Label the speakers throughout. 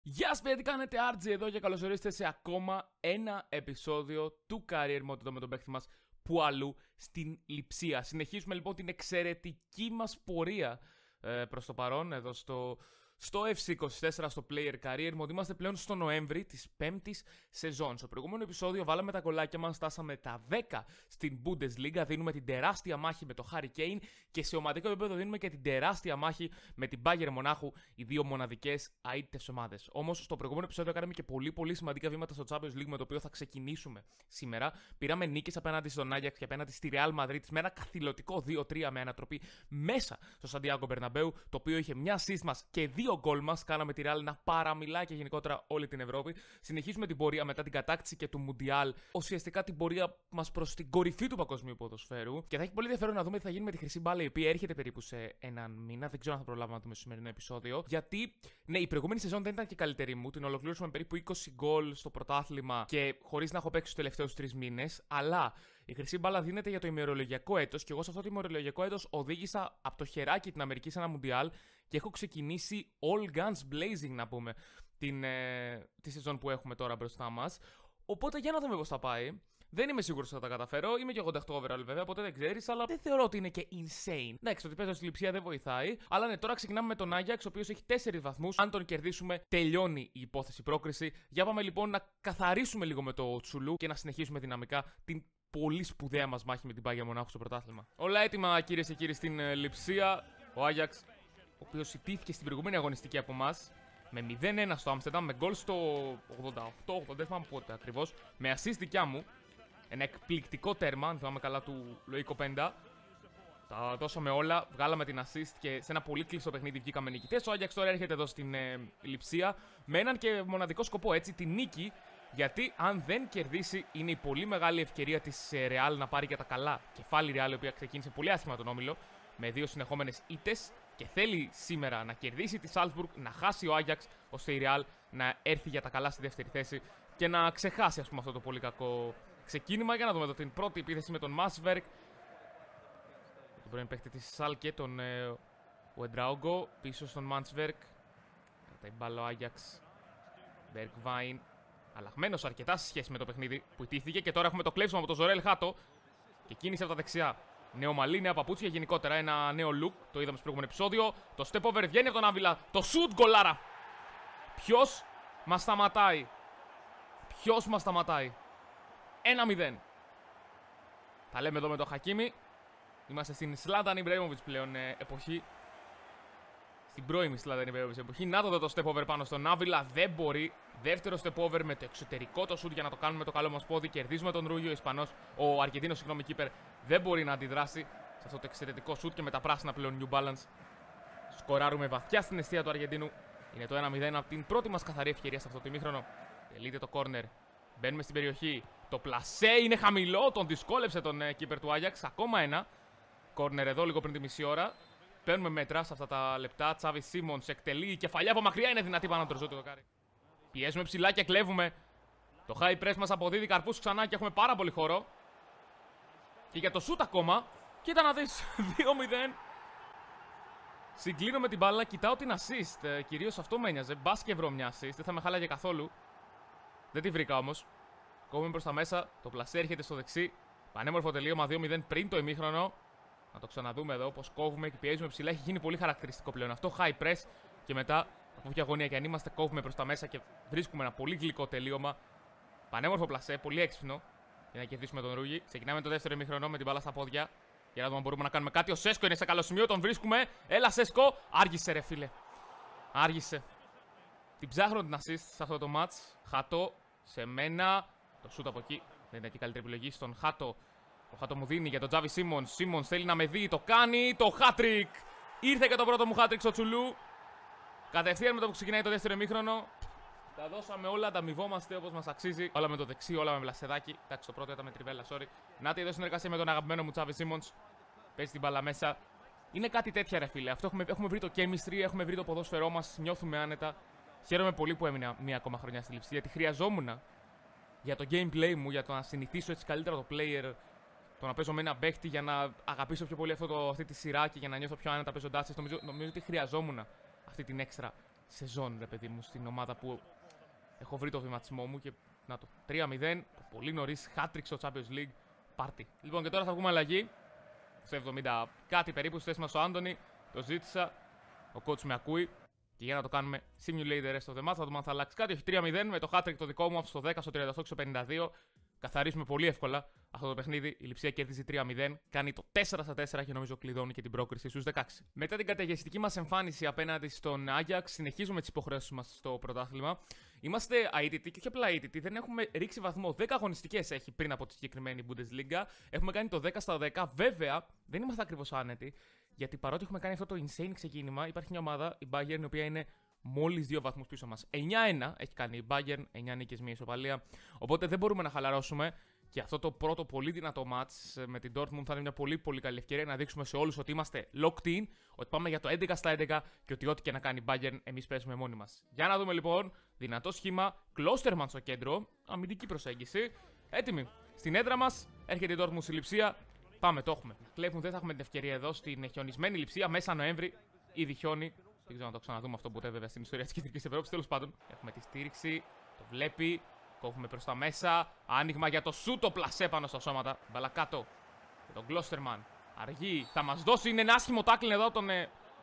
Speaker 1: Γεια σας παιδιά, τι κάνετε, RG εδώ και καλώς ορίσατε σε ακόμα ένα επεισόδιο του Career Mode εδώ με τον παίκτη μας που αλλού στην Λειψία. Συνεχίζουμε λοιπόν την εξαιρετική μας πορεία προς το παρόν εδώ στο FC24 στο Player Career Mode. Είμαστε πλέον στο Νοέμβρη της 5ης σεζόν. Στο προηγούμενο επεισόδιο βάλαμε τα κολλάκια μας, στάσαμε τα 10 στην Bundesliga, δίνουμε την τεράστια μάχη με το Harry Kane και σε ομαδικό επίπεδο δίνουμε και την τεράστια μάχη με την Bayern Μονάχου, οι δύο μοναδικές αίτητες ομάδες. Όμως στο προηγούμενο επεισόδιο κάναμε και πολύ σημαντικά βήματα στο Champions League με το οποίο θα ξεκινήσουμε σήμερα. Πήραμε νίκες απέναντι στον Ajax και απέναντι στη Real Madrid με ένα καθηλωτικό 2-3 με ανατροπή μέσα στο Santiago Bernabéu, το οποίο είχε μια assist μας και δύο γκολ μας. Κάναμε τη Real να παραμιλάει και γενικότερα όλη την Ευρώπη. Συνεχίζουμε την πορεία μετά την κατάκτηση και του Μουντιάλ, ουσιαστικά την πορεία μας προς την κορυφή του παγκοσμίου ποδοσφαίρου. Και θα έχει πολύ ενδιαφέρον να δούμε τι θα γίνει με τη Χρυσή Μπάλα, η οποία έρχεται περίπου σε έναν μήνα. Δεν ξέρω αν θα προλάβουμε να δούμε στο σημερινό επεισόδιο. Γιατί, ναι, η προηγούμενη σεζόν δεν ήταν και καλύτερη μου. Την ολοκλήρωσαμε με περίπου 20 γκολ στο πρωτάθλημα και χωρίς να έχω παίξει τους τελευταίους 3 μήνες. Αλλά η Χρυσή Μπάλα δίνεται για το ημερολογιακό έτος και εγώ σε αυτό το ημερολογιακό έτος οδήγησα από το χεράκι την Αμερική σε ένα Μουντιάλ και έχω ξεκινήσει all guns blazing, να πούμε, τη σεζόν που έχουμε τώρα μπροστά μας. Οπότε για να δούμε πώς θα πάει. Δεν είμαι σίγουρος ότι θα τα καταφέρω. Είμαι και 88 overall βέβαια, οπότε δεν ξέρεις, αλλά δεν θεωρώ ότι είναι και insane. Εντάξει, το ότι παίζω στη Λειψία δεν βοηθάει. Αλλά ναι, τώρα ξεκινάμε με τον Ajax, ο οποίος έχει 4 βαθμούς. Αν τον κερδίσουμε, τελειώνει η υπόθεση πρόκριση. Για πάμε λοιπόν να καθαρίσουμε λίγο με το Τσουλού και να συνεχίσουμε δυναμικά την πολύ σπουδαία μας μάχη με την Bayern Μονάχου στο πρωτάθλημα. Όλα έτοιμα, κυρίες και κύριοι, στην Λειψία. Ο Ajax, ο οποίος ιτήθηκε στην προηγούμενη αγωνιστική από εμάς με 0-1 στο Άμστερνταμ, με γκολ στο 88, δεν θυμάμαι πότε ακριβώς, με assist δικιά μου. Ένα εκπληκτικό τέρμα, αν θυμάμαι καλά, του Λοίκο Πέντα. Τα δώσαμε όλα, βγάλαμε την assist και σε ένα πολύ κλειστό παιχνίδι βγήκαμε νικητές. Ο Ajax τώρα έρχεται εδώ στην Λειψία με έναν και μοναδικό σκοπό, έτσι, τη νίκη. Γιατί αν δεν κερδίσει, είναι η πολύ μεγάλη ευκαιρία της Real να πάρει και τα καλά κεφάλι Real, η οποία ξεκίνησε πολύ άσχημα τον όμιλο με 2 συνεχόμενες ήττες. Και θέλει σήμερα να κερδίσει τη Salzburg, να χάσει ο Ajax, ώστε η Real να έρθει για τα καλά στη δεύτερη θέση και να ξεχάσει, ας πούμε, αυτό το πολύ κακό ξεκίνημα. Για να δούμε εδώ την πρώτη επίθεση με τον Masverk, τον πρώην παίκτη της Σάλκε, τον Ουεντράουγκο, πίσω στον Masverk. Κρατάει μπάλα ο Ajax. Bergwijn, αλλαγμένος αρκετά σε σχέση με το παιχνίδι που ιτήθηκε. Και τώρα έχουμε το κλέψιμο από τον Ζορέλ Χάτο και κίνηση από τα δεξιά. Νέο μαλλί, νέα παπούτσια, γενικότερα ένα νέο look. Το είδαμε στο προηγούμενο επεισόδιο. Το step over βγαίνει από τον Άβυλα. Το shoot, γκολάρα. Ποιος μας σταματάει? Ποιος μας σταματάει? 1-0. Τα λέμε εδώ με τον Χακίμι. Είμαστε στην Zlatan Ibrahimovic πλέον εποχή. Στην πρώιμη Zlatan Ibrahimovic εποχή. Να το step over πάνω στον Άβυλα. Δεν μπορεί. Δεύτερο step over με το εξωτερικό το shoot για να το κάνουμε το καλό μας πόδι. Κερδίζουμε τον Ρούγιο, ο Αργεντίνος, συγγνώμη, keeper. Δεν μπορεί να αντιδράσει σε αυτό το εξαιρετικό shoot και με τα πράσινα πλέον New Balance. Σκοράρουμε βαθιά στην αιστεία του Αργεντίνου. Είναι το 1-0 από την πρώτη μας καθαρή ευκαιρία σε αυτό το ημίχρονο. Τελείται το corner. Μπαίνουμε στην περιοχή. Το πλασέ είναι χαμηλό. Τον δυσκόλεψε τον keeper του Ajax. Ακόμα ένα. Corner εδώ λίγο πριν τη μισή ώρα. Παίρνουμε μέτρα σε αυτά τα λεπτά. Τσάβι Σίμονς εκτελεί. Η κεφαλιά από μακριά είναι δυνατή πάνω από το ζώο του δοκάρι. Πιέζουμε ψηλά και κλέβουμε. Το high press μας αποδίδει καρπούς ξανά και έχουμε πάρα πολύ χώρο. Και για το shoot ακόμα. Κοίτα να δεις. 2-0. Συγκλίνω με την μπάλα. Κοιτάω την assist. Κυρίως αυτό με ένοιαζε. Μπας και βρω μια assist. Δεν θα με χάλαγε καθόλου. Δεν τη βρήκα όμως. Κόβουμε προς τα μέσα. Το πλασέ έρχεται στο δεξί. Πανέμορφο τελείωμα 2-0 πριν το ημίχρονο. Να το ξαναδούμε εδώ πως κόβουμε και πιέζουμε ψηλά. Έχει γίνει πολύ χαρακτηριστικό πλέον αυτό. High press. Και μετά, από όποια γωνία και αν είμαστε, κόβουμε προς τα μέσα και βρίσκουμε ένα πολύ γλυκό τελείωμα. Πανέμορφο πλασέ. Πολύ έξυπνο. Για να κερδίσουμε τον Ρούγι. Ξεκινάμε το δεύτερο ημίχρονο με την μπάλα στα πόδια. Για να δούμε αν μπορούμε να κάνουμε κάτι. Ο Σέσκο είναι σε καλό σημείο. Τον βρίσκουμε. Έλα, Σέσκο. Άργησε, ρε φίλε. Άργησε. Την ψάχνω την assist σε αυτό το match. Χάτο σε μένα. Το shoot από εκεί. Δεν ήταν και η καλύτερη επιλογή στον Χάτο. Ο Χάτο μου δίνει για τον Τζάβι Σίμονς. Σίμονς θέλει να με δει. Το κάνει. Το hat-trick. Ήρθε και το πρώτο μου hat-trick στο Τσουλού. Κατευθείαν με το που ξεκινάει το δεύτερο ημίχρονο. Τα δώσαμε όλα, τα αμοιβόμαστε όπως μας αξίζει. Όλα με το δεξί, όλα με βλασεδάκι. Εντάξει, το πρώτο ήταν με τριβέλα, sorry. Να τη εδώ συνεργασία με τον αγαπημένο μου Τσάβι Σίμονς. Παίζει την μπάλα μέσα. Είναι κάτι τέτοια, ρε φίλε. Αυτό έχουμε βρει το chemistry, έχουμε βρει το ποδόσφαιρό μας. Νιώθουμε άνετα. Χαίρομαι πολύ που έμεινα μία ακόμα χρονιά στη Λειψία, γιατί χρειαζόμουν για το gameplay μου, για το να συνηθίσω έτσι καλύτερα το player. Το να παίζω με ένα παίχτη για να αγαπήσω πιο πολύ αυτή τη σειρά και για να νιώθω πιο άνετα παίζοντάς της. Νομίζω ότι χρειαζόμουν αυτή την έξτρα σεζόν, ρε παιδί μου, στην ομάδα που έχω βρει το βηματισμό μου και να το 3-0, πολύ νωρίς, hat-trick στο Champions League, πάρτι. Λοιπόν, και τώρα θα βγούμε αλλαγή, στο 70 κάτι περίπου, στη θέση μας ο Άντονι, το ζήτησα, ο coach με ακούει και για να το κάνουμε simulator rest of the match, θα δούμε αν θα αλλάξει κάτι, όχι 3-0 με το hat-trick το δικό μου, στο 10, στο 38 και στο 52, καθαρίζουμε πολύ εύκολα αυτό το παιχνίδι. Η Λειψία κερδίζει 3-0, κάνει το 4-4 και νομίζω κλειδώνει και την πρόκριση στους 16. Μετά την καταιγιστική μας εμφάνιση απέναντι στον Άγιαξ, συνεχίζουμε τις υποχρεώσεις μας στο πρωτάθλημα. Είμαστε αίτητοι και όχι απλά αίτητοι, δεν έχουμε ρίξει βαθμό. 10 αγωνιστικές έχει πριν από τη συγκεκριμένη Bundesliga. Έχουμε κάνει το 10-10. Βέβαια, δεν είμαστε ακριβώς άνετοι, γιατί παρότι έχουμε κάνει αυτό το insane ξεκίνημα, υπάρχει μια ομάδα, η Bayern, η οποία είναι μόλις 2 βαθμούς πίσω μας. 9-1 έχει κάνει η Bayern, 9 νίκες, 1 ισοπαλία. Οπότε δεν μπορούμε να χαλαρώσουμε. Και αυτό το πρώτο πολύ δυνατό match με την Dortmund θα είναι μια πολύ πολύ καλή ευκαιρία να δείξουμε σε όλους ότι είμαστε locked in, ότι πάμε για το 11/11 και ότι ό,τι και να κάνει η Bayern εμείς παίζουμε μόνοι μας. Για να δούμε λοιπόν, δυνατό σχήμα, Klostermann στο κέντρο, αμυντική προσέγγιση, έτοιμη. Στην έδρα μας έρχεται η Dortmund στη Λειψία, πάμε, το έχουμε. Κλέβουν, δεν θα έχουμε την ευκαιρία εδώ στην χιονισμένη Λειψία, μέσα Νοέμβρη, ήδη χιόνι. Δεν ξέρω να το ξαναδούμε αυτό ποτέ βέβαια στην ιστορία της Κεντρικής Ευρώπης, τέλος πάντων. Έχουμε τη στήριξη, το βλέπει. Κόβουμε προς τα μέσα. Άνοιγμα για το σου το πλασέ πάνω στα σώματα. Μπαλά κάτω. Και τον Klostermann. Αργεί. Θα μας δώσει. Είναι ένα άσχημο τάκλιν εδώ τον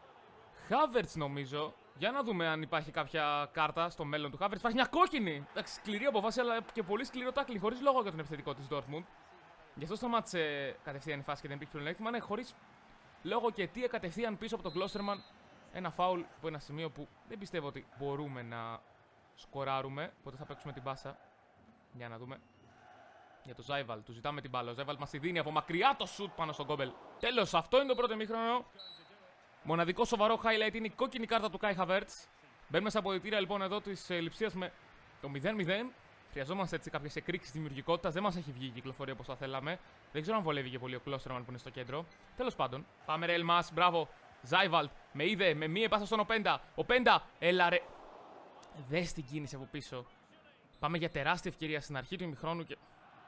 Speaker 1: Havertz νομίζω. Για να δούμε αν υπάρχει κάποια κάρτα στο μέλλον του Havertz. Υπάρχει μια κόκκινη. Εντάξει, σκληρή αποφάση αλλά και πολύ σκληρό τάκλιν. Χωρίς λόγο για τον επιθετικό της Dortmund. Γι' αυτό σταμάτησε κατευθείαν η φάση και δεν υπήρχε πλεονέκτημα. Ναι, χωρίς λόγο και αιτία κατευθείαν πίσω από τον Klostermann. Ένα φάουλ από ένα σημείο που δεν πιστεύω ότι μπορούμε να σκοράρουμε. Οπότε θα παίξουμε την μπάσα. Για να δούμε. Για το Ζάιβαλ. Του ζητάμε την μπάλα. Ο Ζάιβαλ μας τη δίνει από μακριά το σουτ πάνω στον Κόμπελ. Τέλος, αυτό είναι το πρώτο ημίχρονο. Μοναδικό σοβαρό highlight είναι η κόκκινη κάρτα του Kai Havertz. Μπαίνουμε στα αποδυτήρια λοιπόν εδώ της Λειψίας με το 0-0. Χρειαζόμαστε έτσι κάποιες εκρήξεις δημιουργικότητας. Δεν μας έχει βγει η κυκλοφορία όπως θα θέλαμε. Δεν ξέρω αν βολεύει και πολύ ο Klostermann που είναι στο κέντρο. Τέλος πάντων. Πάμε ρε Ελμάς. Μπράβο. Ζάιβαλ. Με είδε. Με μία επάσα στον Οπέντα. Οπέντα. Έλα ρε. Δες την κίνηση από πίσω. Πάμε για τεράστια ευκαιρία στην αρχή του ημιχρόνου και.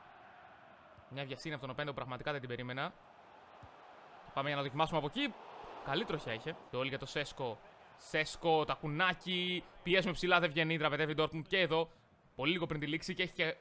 Speaker 1: Μια βιασύνη από τον Οπέντα που πραγματικά δεν την περίμενα. Πάμε για να δοκιμάσουμε από εκεί. Καλή τροχιά είχε. Το όλοι για το Σέσκο. Σέσκο, τακουνάκι. Πιέζουμε ψηλά, δεν βγαίνει. Δραπετεύει Dortmund και εδώ. Πολύ λίγο πριν τη λήξη και έχει και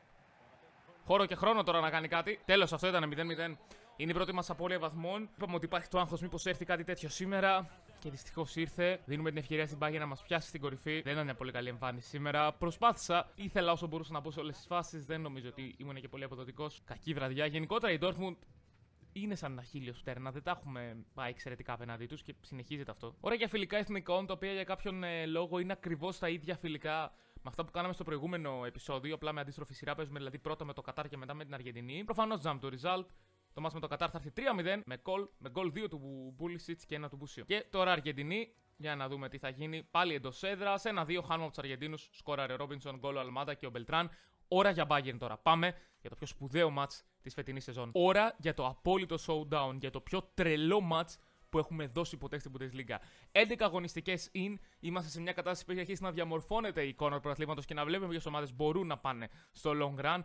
Speaker 1: χώρο και χρόνο τώρα να κάνει κάτι. Τέλος, αυτό ήταν 0-0. Είναι η πρώτη μας απώλεια βαθμών. Είπαμε ότι υπάρχει το άγχος μήπως έρθει κάτι τέτοιο σήμερα. Και δυστυχώς ήρθε. Δίνουμε την ευκαιρία στην Bayern να μας πιάσει στην κορυφή. Δεν ήταν μια πολύ καλή εμφάνιση σήμερα. Προσπάθησα, ήθελα όσο μπορούσα να μπω σε όλες τις φάσεις. Δεν νομίζω ότι ήμουν και πολύ αποδοτικός. Κακή βραδιά. Γενικότερα η Dortmund είναι σαν ένα χίλιο στέρνα. Δεν τα έχουμε πάει εξαιρετικά απέναντί τους και συνεχίζεται αυτό. Ωραία για φιλικά εθνικών, τα οποία για κάποιον λόγο είναι ακριβώς τα ίδια φιλικά με αυτά που κάναμε στο προηγούμενο επεισόδιο. Απλά με αντίστροφη σειρά παίζουμε δηλαδή πρώτα με το Κατάρ και μετά με την Αργεντινή. Προφανώς jump το result. Το μάτς με το Κατάρ θα έρθει 3-0 με γκολ 2 του Πούλισιτς και 1 του Μπούσιο. Και τώρα Αργεντινή, για να δούμε τι θα γίνει. Πάλι εντός έδρας. 1-2 χάνουμε από τους Αργεντίνους. Σκόραρε Ρόμπινσον, γκολ ο Αλμάντα και ο Μπελτράν. Ώρα για Bayern τώρα. Πάμε για το πιο σπουδαίο μάτς της φετινής σεζόν. Ώρα για το απόλυτο showdown, για το πιο τρελό μάτς που έχουμε δώσει ποτέ στην Bundesliga. 11 αγωνιστικές in, είμαστε σε μια κατάσταση που έχει αρχίσει να διαμορφώνεται η εικόνα του πρωταθλήματος και να βλέπουμε ποιες ομάδες μπορούν να πάνε στο long run.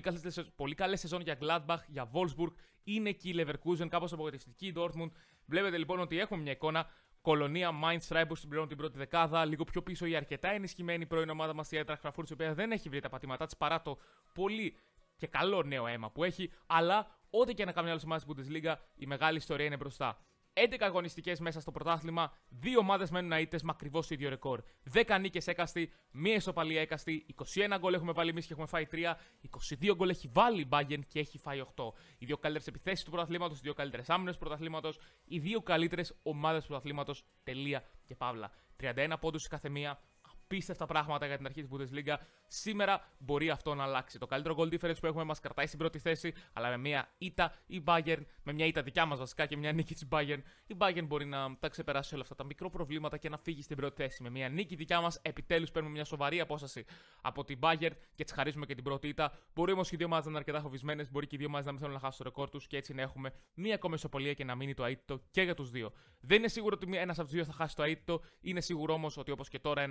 Speaker 1: Πολύ καλές σεζόν για Gladbach, για Wolfsburg. Είναι εκεί η Leverkusen, κάπως απογοητευτική η Dortmund. Βλέπετε λοιπόν ότι έχουμε μια εικόνα. Κολονία, Mainz, Freiburg συμπληρώνουν την πρώτη δεκάδα. Λίγο πιο πίσω η αρκετά ενισχυμένη πρώην ομάδα μας η Eintracht Frankfurt, η οποία δεν έχει βρει τα πατήματά της παρά το πολύ και καλό νέο αίμα που έχει. Αλλά ό,τι και να κάνει άλλες ομάδες της Bundesliga, η μεγάλη ιστορία είναι μπροστά. 11 αγωνιστικές μέσα στο πρωτάθλημα, 2 ομάδες μένουν αίτητες με ακριβώς το ίδιο ρεκόρ. 10 νίκες έκαστη, 1 ισοπαλία έκαστη, 21 γκολ έχουμε βάλει εμείς και έχουμε φάει 3, 22 γκολ έχει βάλει η Bayern και έχει φάει 8. Οι 2 καλύτερες επιθέσεις του πρωταθλήματος, οι 2 καλύτερες άμυνες του πρωταθλήματος, οι 2 καλύτερες ομάδες του πρωταθλήματος. Τελεία και παύλα. 31 πόντους η καθεμία. Απίστευτα πράγματα για την αρχή της Bundesliga. Σήμερα μπορεί αυτό να αλλάξει. Το καλύτερο goal difference που έχουμε μας κρατάει στην πρώτη θέση, αλλά με μια ήττα η Bayern, με μια ήττα δικιά μας βασικά και μια νίκη της Bayern, η Bayern μπορεί να τα ξεπεράσει όλα αυτά τα μικρό προβλήματα και να φύγει στην πρώτη θέση. Με μια νίκη δικιά μας, επιτέλους παίρνουμε μια σοβαρή απόσταση από την Bayern και της χαρίζουμε και την πρώτη ήττα. Μπορεί όμως και οι δύο ομάδες να είναι αρκετά φοβισμένες, μπορεί και οι δύο ομάδες να μην θέλουν να χάσουν το ρεκόρ τους και έτσι να έχουμε μια ακόμα ισοπαλία και να μείνει το αίτητο και για τους δύο. Δεν είναι σίγουρο ότι ένας από τους δύο θα χάσει το αίτητο, είναι σίγουρο όμως ότι όπως και τώρα ένας από τους δύο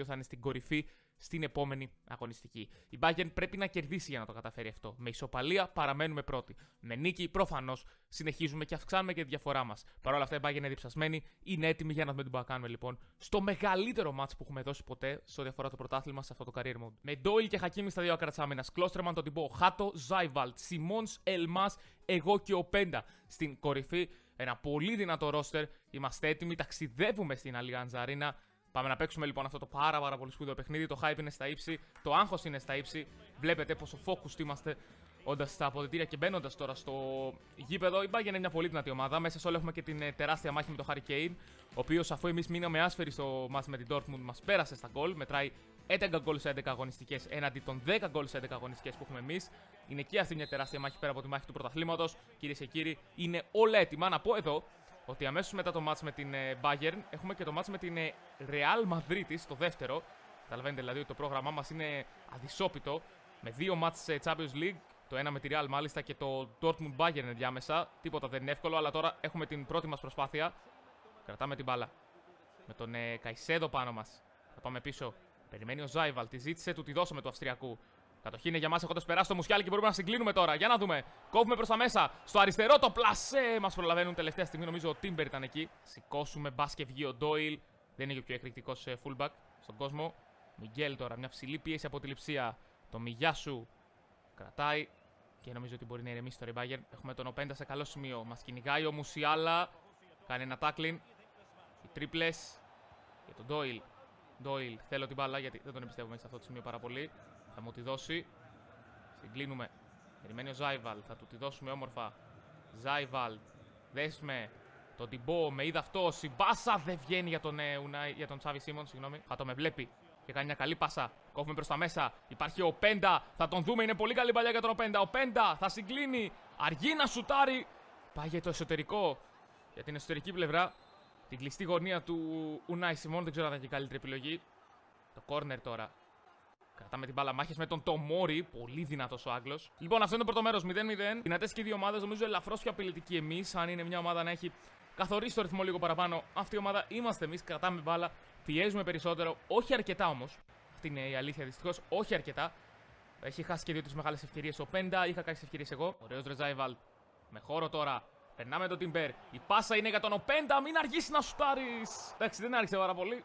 Speaker 1: θα είναι στην κορυφή στην επόμενη αγωνιστική. Η Bayern πρέπει να κερδίσει για να το καταφέρει αυτό. Με ισοπαλία παραμένουμε πρώτοι. Με νίκη, προφανώς, συνεχίζουμε και αυξάνουμε και τη διαφορά μας. Παρ' όλα αυτά, η Bayern είναι διψασμένη, είναι έτοιμη για να δούμε τι μπορούμε να κάνουμε λοιπόν στο μεγαλύτερο μάτς που έχουμε δώσει ποτέ σε ό,τι αφορά το πρωτάθλημα σε αυτό το career mode. Με Doyle και Χακίμι στα δύο άκρα της άμυνας, Κλόστερμαν, τον Τιμπό, Χάτο, Ζάιβαλτ, Σιμόνς, Ελμάς, εγώ και ο Πέντα στην κορυφή. Ένα πολύ δυνατό ρόστερ. Είμαστε έτοιμοι, ταξιδεύουμε στην Allianz Arena. Πάμε να παίξουμε λοιπόν αυτό το πάρα πολύ σπουδαίο παιχνίδι. Το hype είναι στα ύψη, το άγχος είναι στα ύψη. Βλέπετε πόσο focused είμαστε όντας στα αποδυτήρια και μπαίνοντας τώρα στο γήπεδο. Η Bayern είναι μια πολύ δυνατή ομάδα. Μέσα σε όλο έχουμε και την τεράστια μάχη με τον Harry Kane, ο οποίος αφού εμείς μείναμε άσφαιροι στο μάτς με την Dortmund, μας πέρασε στα γκολ. Μετράει 11 γκολ σε 11 αγωνιστικές έναντι των 10 γκολ σε 11 αγωνιστικές που έχουμε εμείς. Είναι και αυτή μια τεράστια μάχη πέρα από τη μάχη του πρωταθλήματος. Κυρίες και κύριοι, είναι όλα έτοιμα. Να πω εδώ ότι αμέσως μετά το μάτς με την Bayern έχουμε και το μάτς με την Real Madrid, το δεύτερο. Καταλαβαίνετε δηλαδή ότι το πρόγραμμά μας είναι αδυσόπιτο. Με δύο μάτς σε Champions League, το ένα με τη Real μάλιστα και το Dortmund Bayern ενδιάμεσα. Τίποτα δεν είναι εύκολο, αλλά τώρα έχουμε την πρώτη μας προσπάθεια. Κρατάμε την μπάλα. Με τον Καϊσέδο πάνω μας. Θα πάμε πίσω. Περιμένει ο Ζάιβαλ, τη ζήτησε, του τη δώσαμε του Αυστριακού. Κατοχή είναι για μας, έχοντας περάσει το Μουσιάλ και μπορούμε να συγκλίνουμε τώρα. Για να δούμε. Κόβουμε προς τα μέσα. Στο αριστερό το πλασέ. Μας προλαβαίνουν τελευταία στιγμή. Νομίζω ο Τίμπερ ήταν εκεί. Σηκώσουμε. Μπας και βγει ο Ντόιλ. Δεν είναι και ο πιο εκρηκτικός fullback στον κόσμο. Μιγγέλ τώρα. Μια ψηλή πίεση από τη Λειψία. Το Μιγιάσου κρατάει. Και νομίζω ότι μπορεί να ηρεμήσει τώρα η Bayern. Έχουμε τον Οπέντα σε καλό σημείο. Μας κυνηγάει ο Μουσιάλα. Κάνει ένα tackling. Οι τρίπλες. Για τον Ντόιλ. Ντόιλ, θέλω την μπάλα γιατί δεν τον εμπιστεύομαι σε αυτό το σημείο πάρα πολύ. Θα μου τη δώσει. Συγκλίνουμε. Περιμένει ο Ζάιβαλ. Θα του τη δώσουμε όμορφα. Ζάιβαλ. Δέσμε. Τον Τιμπό. Με είδα αυτό. Η μπάσα δεν βγαίνει για τον Τσάβι Σίμον. Συγγνώμη. Θα το με βλέπει. Και κάνει μια καλή πάσα. Κόβουμε προς τα μέσα. Υπάρχει ο Πέντα. Θα τον δούμε. Είναι πολύ καλή παλιά για τον Πέντα. Ο Πέντα θα συγκλίνει. Αργεί να σουτάρει. Πάει για το εσωτερικό. Για την εσωτερική πλευρά. Την κλειστή γωνία του Ουνάι Σιμών. Δεν ξέρω αν ήταν και καλύτερη επιλογή. Το κόρνερ τώρα. Κρατάμε την μπάλα. Μάχες με τον Τομόρι. Πολύ δυνατός ο Άγγλος. Λοιπόν, αυτό είναι το πρώτο μέρος. 0-0. Δυνατές και οι δύο ομάδες. Νομίζω ελαφρώς πιο απειλητικοί εμείς. Αν είναι μια ομάδα να έχει καθορίσει το ρυθμό λίγο παραπάνω. Αυτή η ομάδα είμαστε εμείς. Κρατάμε μπάλα. Πιέζουμε περισσότερο. Όχι αρκετά όμως. Αυτή είναι η αλήθεια δυστυχώς. Όχι αρκετά. Έχει χάσει και δύο-τρεις μεγάλες ευκαιρίες ο Πέντα. Είχα κάποιες ευκαιρίες εγώ. Ωραίος Ρεζάιβαλ. Με χώρο τώρα. Περνάμε τον Τίμπερ. Η πάσα είναι για τον Οπέντα. Μην αργήσει να σουτάρεις. Εντάξει, δεν άρχισε πάρα πολύ.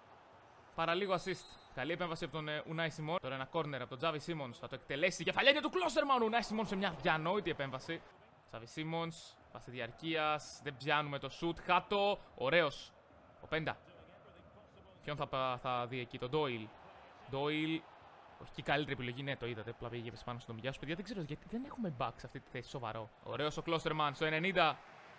Speaker 1: Παραλίγο assist. Καλή επέμβαση από τον Ουνάι Σιμών. Τώρα ένα κόρνερ από τον Τζάβι Σίμονς. Θα το εκτελέσει. Κεφαλιά είναι του Κλόστερμαν. Ο Ουνάι Σιμών σε μια διανόητη επέμβαση. Τζάβι Σίμονς. Πάση διαρκείας. Δεν πιάνουμε το σουτ. Χάτο. Ωραίος. Οπέντα. Ποιον θα δει εκεί, τον Ντόιλ. Ντόιλ. Όχι και η καλύτερη επιλογή, ναι, το είδατε. Απλά πήγε πάνω στον Μιγιάσου. Παιδιά, δεν ξέρω γιατί δεν έχουμε back σε αυτή τη θέση. Σοβαρό. Ωραίος ο Κλόστερμαν στο 90.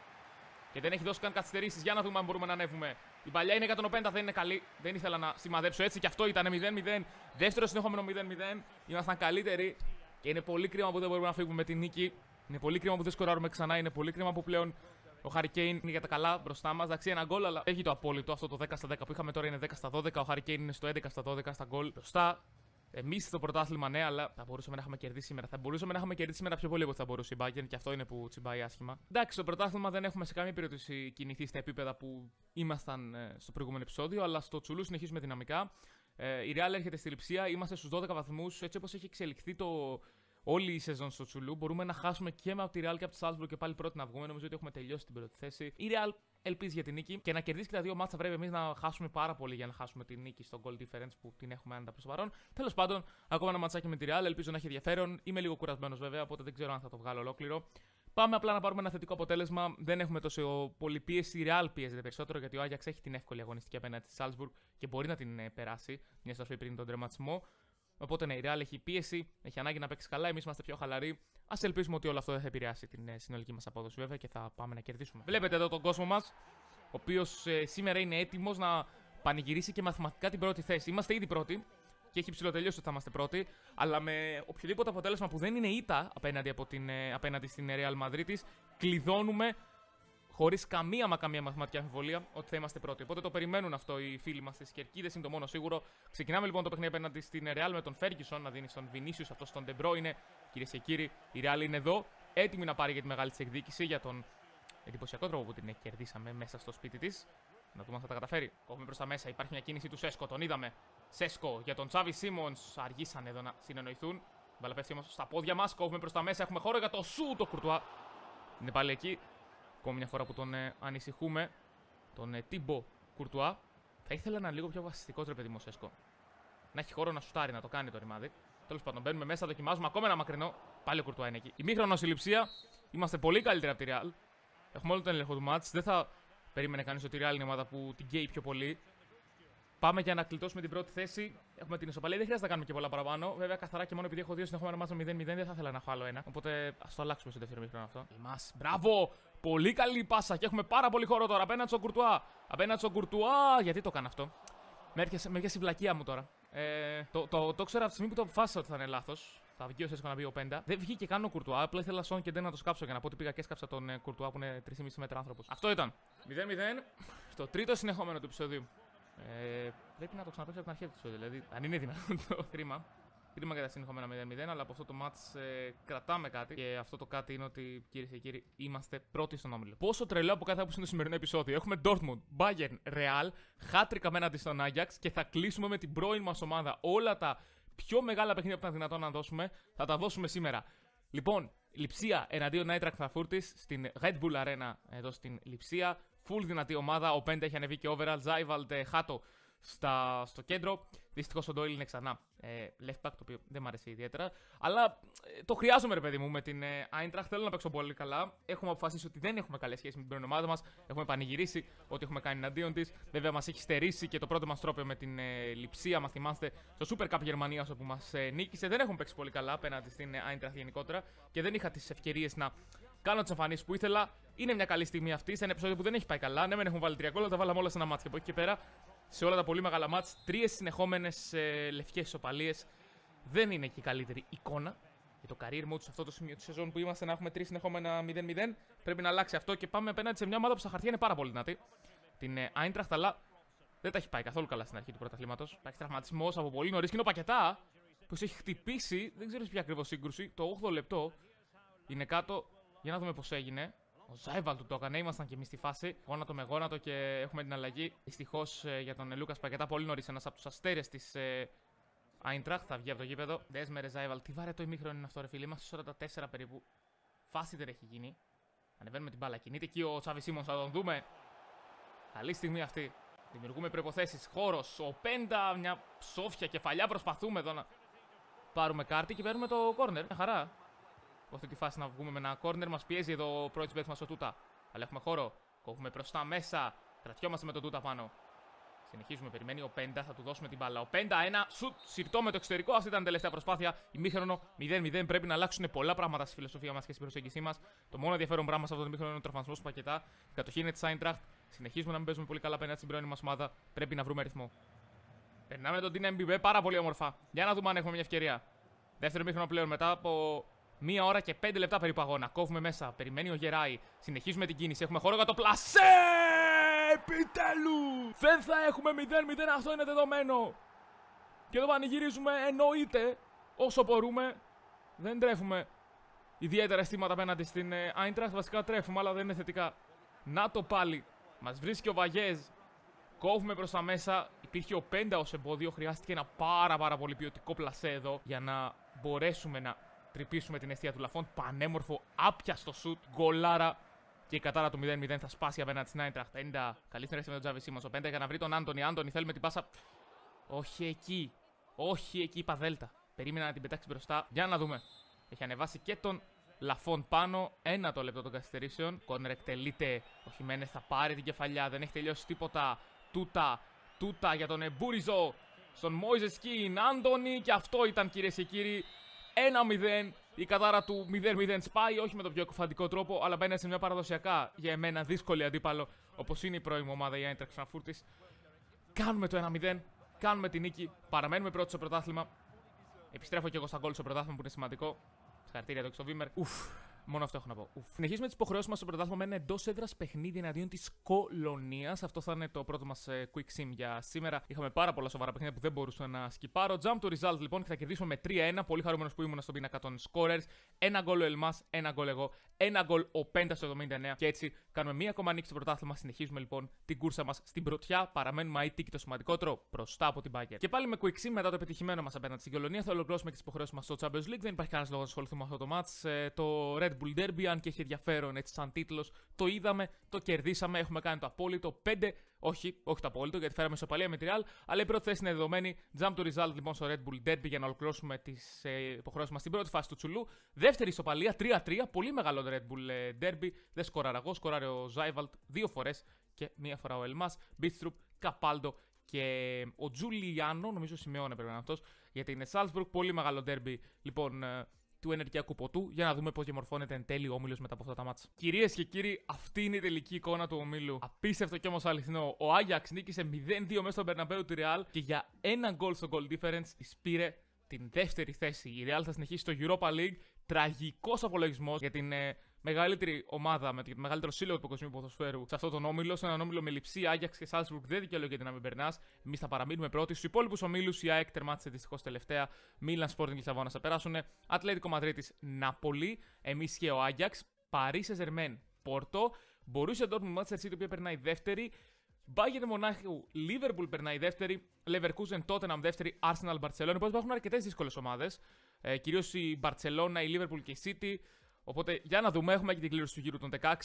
Speaker 1: Και δεν έχει δώσει καν καθυστερήσεις. Για να δούμε αν μπορούμε να ανέβουμε. Η παλιά είναι για τον Οπέντα, δεν είναι καλή. Δεν ήθελα να σημαδέψω έτσι. Και αυτό ήταν 0-0. Δεύτερο συνεχόμενο 0-0. Ήμασταν καλύτεροι. Και είναι πολύ κρίμα που δεν μπορούμε να φύγουμε με την νίκη. Είναι πολύ κρίμα που δεν σκοράρουμε ξανά. Είναι πολύ κρίμα που πλέον ο Harry Kane είναι για τα καλά μπροστά μας. Εντάξει, ένα γκολ, αλλά έχει το απόλυτο. Αυτό το 10-10 που είχαμε τώρα είναι 10-12. Ο Harry Kane είναι στο 11-12 στα γκολ μπροστά. Εμείς στο πρωτάθλημα, ναι, αλλά θα μπορούσαμε να έχουμε κερδίσει σήμερα. Θα μπορούσαμε να έχουμε κερδίσει σήμερα πιο πολύ από ό,τι θα μπορούσε η Bayern και αυτό είναι που τσιμπάει άσχημα. Εντάξει, στο πρωτάθλημα δεν έχουμε σε καμία περίπτωση κινηθεί στα επίπεδα που ήμασταν στο προηγούμενο επεισόδιο, αλλά στο Τσουλού συνεχίζουμε δυναμικά. Η Real έρχεται στη Λειψία, είμαστε στους 12 βαθμούς. Έτσι όπως έχει εξελιχθεί όλη η σεζόν στο Τσουλού, μπορούμε να χάσουμε και με από τη Real και από τη Salzburg και πάλι πρώτη να βγούμε. Νομίζω ότι έχουμε τελειώσει την πρώτη θέση. Η Real ελπίζει για την νίκη και να κερδίσει και τα δύο μάτσα. Πρέπει εμείς να χάσουμε πάρα πολύ για να χάσουμε την νίκη στο goal difference που την έχουμε άνετα προς το παρόν. Τέλος πάντων, ακόμα ένα ματσάκι με τη Real. Ελπίζω να έχει ενδιαφέρον. Είμαι λίγο κουρασμένος βέβαια, οπότε δεν ξέρω αν θα το βγάλω ολόκληρο. Πάμε απλά να πάρουμε ένα θετικό αποτέλεσμα. Δεν έχουμε τόσο πολύ πίεση. Η Real πιέζεται περισσότερο γιατί ο Άγιαξ έχει την εύκολη αγωνιστική απέναντι στη Salzburg και μπορεί να την περάσει μια στροφή πριν τον τερματισμό. Οπότε ναι, η Real έχει πίεση, έχει ανάγκη να παίξει καλά. Εμείς είμαστε πιο χαλαροί. Ας ελπίσουμε ότι όλο αυτό δεν θα επηρεάσει την συνολική μας απόδοση βέβαια και θα πάμε να κερδίσουμε. Βλέπετε εδώ τον κόσμο μας, ο οποίος σήμερα είναι έτοιμος να πανηγυρίσει και μαθηματικά την πρώτη θέση. Είμαστε ήδη πρώτοι και έχει ψηλοτελειώσει ότι θα είμαστε πρώτοι, αλλά με οποιοδήποτε αποτέλεσμα που δεν είναι ήττα απέναντι στην Real Madrid, κλειδώνουμε χωρίς καμία μαθηματική αμφιβολία ότι θα είμαστε πρώτοι. Οπότε το περιμένουν αυτό οι φίλοι μας στις κερκίδες, είναι το μόνο σίγουρο. Ξεκινάμε λοιπόν το παιχνίδι απέναντι στην Real με τον Ferguson να δίνει στον Vinicius, αυτό στον De Bruyne. Κυρίες και κύριοι, η Real είναι εδώ, έτοιμη να πάρει για τη μεγάλη της εκδίκηση, για τον εντυπωσιακό τρόπο που την κερδίσαμε μέσα στο σπίτι της. Να δούμε αν θα τα καταφέρει. Κόβουμε προς τα μέσα. Υπάρχει μια κίνηση του Σέσκο. Τον είδαμε. Σέσκο για τον Τσάβι Σίμονς. Αργήσαν εδώ να συνεννοηθούν. Μπάλα πέφτει όμως στα πόδια μας. Κόβουμε προς τα μέσα. Έχουμε χώρο για το σου το Κουρτουά. Είναι πάλι εκεί. Ακόμη μια φορά που τον ανησυχούμε. Τον Τίμπο Κουρτουά. Θα ήθελα να είναι λίγο πιο βασιστικό ρε παιδί μου Σέσκο. Να έχει χώρο να σουτάρει, να το κάνει το ρημάδι. Τέλος πάντων, μπαίνουμε μέσα, δοκιμάζουμε ακόμα ένα μακρινό. Πάλι ο Κουρτουά είναι εκεί. Ημίχρονο η Λειψία. Είμαστε πολύ καλύτεροι από τη Real. Έχουμε όλο τον έλεγχο του μάτς. Δεν θα περίμενε κανείς ότι η Real είναι η ομάδα που την καίει πιο πολύ. Πάμε για να κλειτώσουμε την πρώτη θέση. Έχουμε την ισοπαλία. Δεν χρειάζεται να κάνουμε και πολλά παραπάνω. Βέβαια, καθαρά και μόνο επειδή έχω δύο συνεχόμενα μάτσα 0-0, δεν θα ήθελα να έχω άλλο ένα. Οπότε ας το αλλάξουμε στο δεύτερο μήχρονο αυτό. Είμαστε. Μπράβο! Πολύ καλή πάσα και έχουμε πάρα πολύ χώρο τώρα απέναντι στον Κουρτουά. Απέναντι στον Κουρτουά. Γιατί το κάνω αυτό. Με έπιασε η βλακεία μου τώρα. Το ξέρω από τη στιγμή που το αποφάσισα ότι θα είναι λάθος. Θα βγει ο Σέσκο να μπει ο Πέντα. Δεν βγήκε καν ο Κουρτουά. Απλά ήθελα Σον και Ντέν να το σκάψω για να πω ότι πήγα και έσκαψα τον Κουρτουά που είναι 3,5 μέτρα άνθρωπος. Αυτό ήταν. 0-0 στο τρίτο συνεχόμενο του επεισοδίου. Πρέπει να το ξαναπέξω από την αρχή του επεισοδίου. Δηλαδή, αν είναι δυνατόν το χρήμα. Κρίμα για τα συνεχόμενα 0-0, αλλά από αυτό το match κρατάμε κάτι. Και αυτό το κάτι είναι ότι, κυρίες και κύριοι, είμαστε πρώτοι στον όμιλο. Πόσο τρελό από κάθε άποψη είναι το σημερινό επεισόδιο. Έχουμε Dortmund, Bayern, Real, hat-trick απέναντι στον Ajax και θα κλείσουμε με την πρώην μας ομάδα. Όλα τα πιο μεγάλα παιχνίδια που ήταν δυνατόν να δώσουμε, θα τα δώσουμε σήμερα. Λοιπόν, Λειψία εναντίον Eintracht Frankfurt στην Red Bull Arena εδώ στην Λειψία. Full δυνατή ομάδα. Ο Πέντε έχει ανεβεί και overall. Ζάιβαλτ, Χάτο στο κέντρο. Δυστυχώς ο Ντόιλ είναι ξανά left back, το οποίο δεν μου αρέσει ιδιαίτερα. Αλλά το χρειάζομαι, ρε παιδί μου, με την Eintracht. Θέλω να παίξω πολύ καλά. Έχουμε αποφασίσει ότι δεν έχουμε καλές σχέσεις με την πρώην ομάδα μας. Έχουμε πανηγυρίσει ότι έχουμε κάνει εναντίον της. Βέβαια, μας έχει στερήσει και το πρώτο μας τρόπαιο με την Λειψία. Μα θυμάστε στο Super Cup Γερμανίας όπου μας νίκησε. Δεν έχουμε παίξει πολύ καλά απέναντι στην Eintracht γενικότερα και δεν είχα τις ευκαιρίες να κάνω τις εμφανίσεις που ήθελα. Είναι μια καλή στιγμή αυτή σε ένα επεισόδιο που δεν έχει πάει καλά. Ναι, μεν έχουν βάλει 3 γκολ, αλλά τα βάλαμε όλα σε ένα μάτσο. Και από εκεί και πέρα, σε όλα τα πολύ μεγάλα μάτς, 3 συνεχόμενες λευκές ισοπαλίες. Δεν είναι και η καλύτερη εικόνα για το career mode σε αυτό το σημείο τη σεζόν που είμαστε να έχουμε 3 συνεχόμενα 0-0. Πρέπει να αλλάξει αυτό και πάμε απέναντι σε μια ομάδα που στα χαρτιά είναι πάρα πολύ δυνατή. Την Eintracht, αλλά δεν τα έχει πάει καθόλου καλά στην αρχή του πρωταθλήματος. Υπάρχει τραυματισμός από πολύ νωρίς και είναι ο Πακετά που έχει χτυπήσει, δεν ξέρω σε ποια ακριβώς σύγκρουση, το 8ο λεπτό. Είναι κάτω. Για να δούμε πώς έγινε. Ο Ζάιβαλ του το έκανε, ήμασταν και εμείς στη φάση. Γόνατο με γόνατο και έχουμε την αλλαγή. Δυστυχώς για τον Λούκας Πακετά πολύ νωρίς, ένας από τους αστέρες της Eintracht θα βγει από το γήπεδο. Δέσμερε Ζάιβαλ, τι βαρετό ημίχρονο είναι αυτό, ρε φίλε. Είμαστε στο 44 περίπου. Φάση δεν έχει γίνει. Ανεβαίνουμε την μπάλα. Κινείται εκεί ο Τσάβι Σίμονς, θα τον δούμε. Καλή στιγμή αυτή. Δημιουργούμε προϋποθέσεις. Χώρος. Ο Πέντα, μια σόφια κεφαλιά. Προσπαθούμε εδώ να πάρουμε κάρτη και παίρνουμε το κόρνερ. Μια χαρά. Από αυτή τη φάση να βγούμε με ένα κόρνερ. Μας πιέζει εδώ ο πρώτος παίκτης μας ο Τούτα. Αλλά έχουμε χώρο. Κόβουμε προς τα μέσα. Κρατιόμαστε με τον Τούτα πάνω. Συνεχίζουμε. Περιμένει ο Πέντα. Θα του δώσουμε την μπάλα. Ο Πέντα ένα σουτ συρτό με το εξωτερικό. Αυτή ήταν η τελευταία προσπάθεια. Ημίχρονο 0-0. Πρέπει να αλλάξουν πολλά πράγματα στη φιλοσοφία μας και στην προσέγγιση μας. Το μόνο ενδιαφέρον πράγμα σε αυτό το ημίχρονο είναι ο τραυματισμός του Πακετά. Η κατοχή είναι της Eintracht. Συνεχίζουμε να μην παίζουμε πολύ καλά απέναντι στην πρώην μας ομάδα. Πρέπει να βρούμε ρυθμό. Περνάμε τον DNB πάρα πολύ όμορφα. Για να δούμε αν έχουμε μια ευκαιρία. Δεύτερο ημίχρονο πλέον μετά από 1 ώρα και 5 λεπτά περίπου αγώνα. Κόβουμε μέσα. Περιμένει ο Γεράη. Συνεχίζουμε την κίνηση. Έχουμε χώρο για το πλασέ! Επιτέλου! Δεν θα έχουμε 0-0. Αυτό είναι δεδομένο. Και εδώ πανηγυρίζουμε. Εννοείται όσο μπορούμε. Δεν τρέφουμε ιδιαίτερα αισθήματα απέναντι στην Eintracht. Βασικά τρέφουμε, αλλά δεν είναι θετικά. Να το πάλι. Μας βρίσκει ο Βαγιέζ. Κόβουμε προς τα μέσα. Υπήρχε ο Πέντα ως εμπόδιο. Χρειάστηκε ένα πάρα πολύ ποιοτικό πλασέ εδώ για να μπορέσουμε να τρυπήσουμε την αιστεία του Λαφόντ. Πανέμορφο, άπιαστο σουτ. Γκολάρα. Και η κατάρα του 0-0 θα σπάσει απέναντι στην Eintracht. Πέντα. Καλή συνεργασία με τον Τζάβι Σίμονς. Ο Πέντα για να βρει τον Άντονι. Άντονι, θέλουμε την πάσα. Όχι εκεί. Όχι εκεί, παδέλτα. Περίμενα να την πετάξει μπροστά. Για να δούμε. Έχει ανεβάσει και τον Λαφόντ πάνω. 1 το λεπτό των καθυστερήσεων. Κόρνερ εκτελείται. Ο Χιμένες θα πάρει την κεφαλιά. Δεν έχει τελειώσει τίποτα. Τούτα για τον Εμπούριζο. Στον Μόιζες Κιν. Άντονι. Και αυτό ήταν, κυρίες και κύριοι. 1-0. Η κατάρα του 0-0 σπάει, όχι με τον πιο εκοφαντικό τρόπο, αλλά μπαίνει σε μια παραδοσιακά για εμένα δύσκολη αντίπαλο, όπως είναι η πρώην ομάδα η Eintracht Frankfurt. Κάνουμε το 1-0, κάνουμε τη νίκη, παραμένουμε πρώτοι στο πρωτάθλημα. Επιστρέφω και εγώ στα γκολ στο πρωτάθλημα που είναι σημαντικό. Συγχαρητήρια εδώ και στο Βίμερ. Μόνο αυτό έχω να πω. Συνεχίζουμε τις υποχρεώσεις μας στο πρωτάθλημα με ένα εντός έδρας παιχνίδι εναντίον της Κολονίας. Αυτό θα είναι το πρώτο μας quick sim για σήμερα. Είχαμε πάρα πολλά σοβαρά παιχνίδια που δεν μπορούσα να σκυπάρω. Jump to result λοιπόν και θα κερδίσουμε με 3-1. Πολύ χαρούμενος που ήμουν στον πίνακα των scorers. Ένα γκολ ο Ελμάς, ένα γκολ εγώ, ένα γκολ ο Πέντα στο 79. Και έτσι κάνουμε μία ακόμα νίκη στο πρωτάθλημα. Συνεχίζουμε λοιπόν την κούρσα μας στην πρωτιά. Παραμένουμε αίτητοι και το σημαντικότερο μπροστά από την Bayern. Και πάλι με quick sim μετά το επιτυχημένο μας απέναντι στην Κολονία θα ολοκληρώσουμε και τις υποχρεώσεις μας στο Champions League. Δεν υπάρχει κανένας λόγος να ασχοληθούμε με αυτό το match. Το Red Bull Derby, αν και έχει ενδιαφέρον έτσι σαν τίτλος, το είδαμε, το κερδίσαμε. Έχουμε κάνει το απόλυτο 5. Όχι το απόλυτο, γιατί φέραμε ισοπαλία με τη Real, αλλά η πρώτη θέση είναι δεδομένη. Jump to result λοιπόν στο Red Bull Derby για να ολοκληρώσουμε τις υποχρεώσεις μας στην πρώτη φάση του Τσουλού. Δεύτερη ισοπαλία, 3-3. Πολύ μεγάλο Red Bull Derby. Δεν σκοράρα εγώ, σκοράρε ο Ζάιβαλτ 2 φορές και 1 φορά ο Ελμάς, Μπίτστρουπ, Καπάλντο και ο Τζουλιάνο, νομίζω Σιμεώνε πρέπει να είναι αυτός, γιατί είναι Salzburg. Πολύ μεγάλο Derby λοιπόν του ενεργειακού ποτού, για να δούμε πώς διαμορφώνεται εν τέλει ο όμιλος μετά από αυτά τα μάτσα. Κυρίες και κύριοι, αυτή είναι η τελική εικόνα του ομίλου. Απίστευτο και όμως αληθινό. Ο Άγιαξ νίκησε 0-2 μέσα στον Μπερναμπέου τη Real και για ένα γκολ στο goal difference της πήρε την δεύτερη θέση. Η Real θα συνεχίσει στο Europa League. Τραγικός απολογισμός για την μεγαλύτερη ομάδα, με το μεγαλύτερο σύλλογο του παγκοσμίου ποδοσφαίρου σε αυτόν τον όμιλο. Σε έναν όμιλο με Λειψία, Άγιαξ και Salzburg δεν δικαιολογείται να μην περνά. Εμείς θα παραμείνουμε πρώτοι. Στους υπόλοιπους ομίλους η ΑΕΚ τερμάτισε δυστυχώς τελευταία. Μίλαν, Sporting Λισαβόνα θα περάσουν. Ατλέτικο Μαδρίτης, Νάπολη. Εμείς και ο Άγιαξ. Παρί Σεζερμέν, Πόρτο. Μπορούσε Dortmund, Manchester City, η οποία περνάει δεύτερη. Bayern Μονάχου, Liverpool περνάει δεύτερη. Leverkusen, Tottenham δεύτερη. Arsenal, Barcelona. Οπότε υπάρχουν αρκετές δύσκολες ομάδες. Κυρίως η Barcelona, η Liverpool και η City. Οπότε για να δούμε, έχουμε και την κλήρωση του γύρου των 16.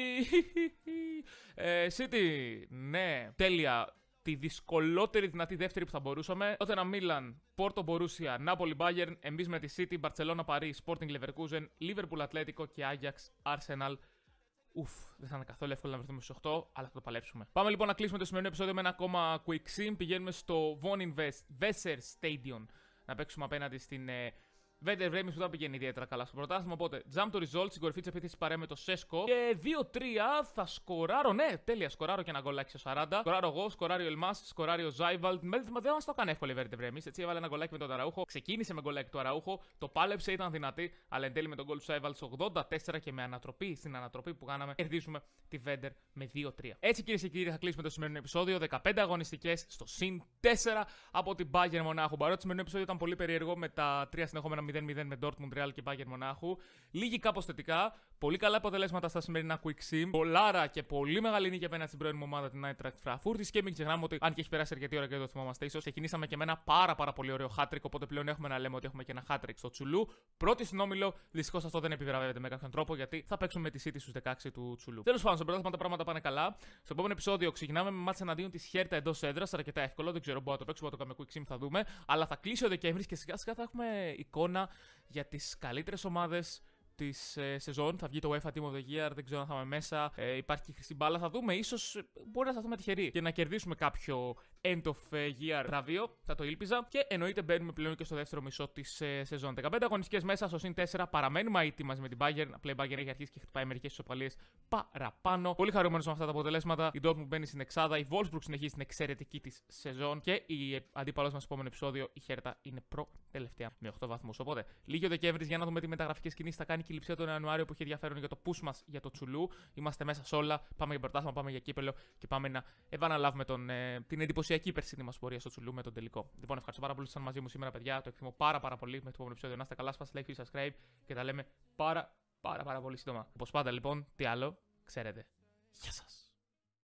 Speaker 1: City, ναι, τέλεια. Τη δυσκολότερη δυνατή δεύτερη που θα μπορούσαμε. Τότε ένα Μίλαν, Πόρτο Μπορούσια, Νάπολη Bayern. Εμείς με τη City, Barcelona Παρί, Sporting Leverkusen, Liverpool Ατλέτικο και Ajax Arsenal. Δεν θα είναι καθόλου εύκολο να βρεθούμε στους 8, αλλά θα το παλέψουμε. Πάμε λοιπόν να κλείσουμε το σημερινό επεισόδιο με ένα ακόμα quick sim. Πηγαίνουμε στο Von Invest Weser Stadion να παίξουμε απέναντι στην Werder Bremen, που δεν πηγαίνει ιδιαίτερα καλά στο πρωτάθλημα. Οπότε, jump to result, στην κορυφή τη επίθεση παρέα με το Σέσκο. Και 2-3 θα σκοράρω. Ναι, τέλεια, σκοράρω και ένα γκολάκι στο 40. Σκοράρω εγώ, σκοράρει ο Ελμάς, σκοράρει ο Ζάιβαλτ. Δεν μα το έκανε εύκολο η Werder Bremen. Έτσι, έβαλε ένα γκολάκι με τον Αραούχο. Ξεκίνησε με γκολάκι του Αραούχο. Το πάλεψε, ήταν δυνατή. Αλλά εν τέλει με τον γκολ του Ζάιβαλτ 84 και με ανατροπή, στην ανατροπή που κάναμε, κερδίζουμε τη Werder με 2-3. Έτσι, κυρίες και κύριοι, θα κλείσουμε το σημερινό επεισόδιο. 15 αγωνιστικές στο συν 4 από την Bayern Μονάχου. Παρότι το σημερινό επεισόδιο ήταν πολύ περίεργο με τα 3 συνεχόμενα 0-0 με Dortmund, Real και Bayern Μονάχου. Λίγοι κάπως θετικά. Πολύ καλά αποτελέσματα στα σημερινά quick sim. Πολλάρα και πολύ μεγάλη νίκη απέναντι στην πρώην μου ομάδα, την Eintracht Frankfurt. Και μην ξεχνάμε ότι, αν και έχει περάσει αρκετή ώρα και δεν το θυμόμαστε, ίσως ξεκινήσαμε και με ένα πάρα πολύ ωραίο hat-trick. Οπότε πλέον έχουμε να λέμε ότι έχουμε και ένα hat-trick στο Τσουλού. Πρώτη στην όμιλο. Δυστυχώς αυτό δεν επιβραβεύεται με κάποιον τρόπο, γιατί θα παίξουμε τη City στους 16 του Τσουλού. Τέλος πάντων, στο πρωτάθλημα τα πράγματα πάνε καλά. Στο επόμενο επεισόδιο ξεκινάμε με μάτς εναντίον της Χέρτα εντός έδρας. Αρκετά εύκολο. Δεν ξέρω, μπορούμε να το παίξουμε, να το κάνουμε quick sim, θα δούμε. Αλλά θα κλείσει ο Δεκέμβρης και σιγά σιγά θα έχουμε εικόνα για τις καλύτερες ομάδες της σεζόν. Θα βγει το UEFA Team of the Year, δεν ξέρω αν θα είμαι μέσα. Υπάρχει και η χρυσή μπάλα, θα δούμε. Ίσως μπορεί να σταθούμε τυχεροί και να κερδίσουμε κάποιο end of year βραβείο. Θα το ήλπιζα. Και εννοείται μπαίνουμε πλέον και στο δεύτερο μισό της σεζόν. 15 αγωνιστικές μέσα στο συν 4. Παραμένουμε αίτητοι μαζί με την Bayern. Απλά η Bayern έχει αρχίσει και χτυπάει μερικές ισοπαλίες παραπάνω. Πολύ χαρούμενος με αυτά τα αποτελέσματα. Η Dortmund μπαίνει στην εξάδα. Η Wolfsburg συνεχίζει την εξαιρετική της σεζόν. Και η αντίπαλος μας στο επόμενο επεισόδιο, η Χέρτα, είναι προτελευταία με 8 βαθμούς. Οπότε λίγη ο Δεκέμβρης για να δούμε τι μεταγραφικές κινήσεις θα κάνει και η Λειψία τον Ιανουάριο που έχει ενδιαφέρον για το push μας για το Τσουλού. Είμαστε μέσα σε όλα. Πάμε για πρωτάθλημα, πάμε για κύπελο και πάμε να επαναλάβουμε την εντυπωσιακή περσινή μας πορεία στο Τσουλού με τον τελικό. Λοιπόν, ευχαριστώ πάρα πολύ που ήσασταν μαζί μου σήμερα, παιδιά. Το εκτιμώ πάρα πολύ με το επόμενο επεισόδιο. Να είστε καλά, σπάστε like, subscribe και τα λέμε πάρα πολύ σύντομα. Όπως πάντα λοιπόν, τι άλλο, ξέρετε. Γεια σας.